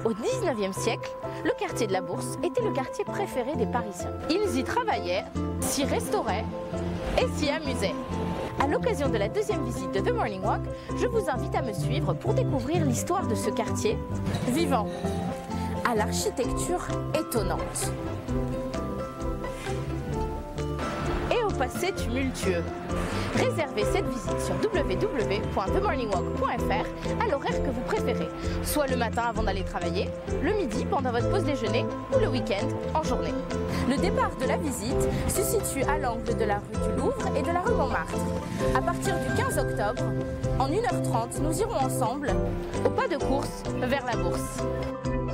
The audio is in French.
Au 19e siècle, le quartier de la Bourse était le quartier préféré des Parisiens. Ils y travaillaient, s'y restauraient et s'y amusaient. À l'occasion de la deuxième visite de The Morning Walk, je vous invite à me suivre pour découvrir l'histoire de ce quartier vivant, à l'architecture étonnante et au passé tumultueux. Réservez cette visite sur www.themorningwalk.fr à l'horaire que vous préférez, soit le matin avant d'aller travailler, le midi pendant votre pause déjeuner ou le week-end en journée. Le départ de la visite se situe à l'angle de la rue du Louvre et de la rue Montmartre. À partir du 15 octobre, en 1h30, nous irons ensemble au pas de course vers la Bourse.